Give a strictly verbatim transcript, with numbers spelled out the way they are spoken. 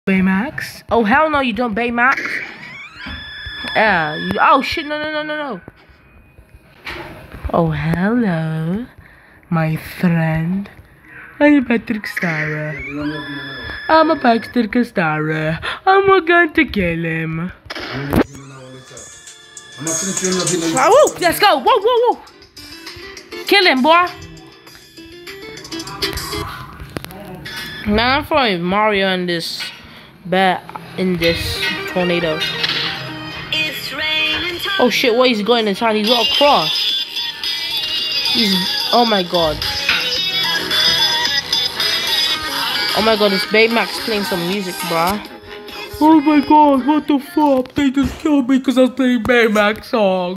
Baymax? Oh hell no, you don't Baymax. Yeah. You, oh shit! No no no no no. Oh hello, my friend. I'm Patrick Star. I'm a Patrick Star. I'm going to kill him. Oh, woo, let's go! Whoa whoa whoa! Kill him, boy. Now I'm throwing Mario in this bat in this tornado. Oh shit, what he's going inside? He's got a cross. He's oh my god. Oh my god, this Baymax playing some music, bruh. Oh my god, what the fuck? They just killed me because I was playing Baymax song.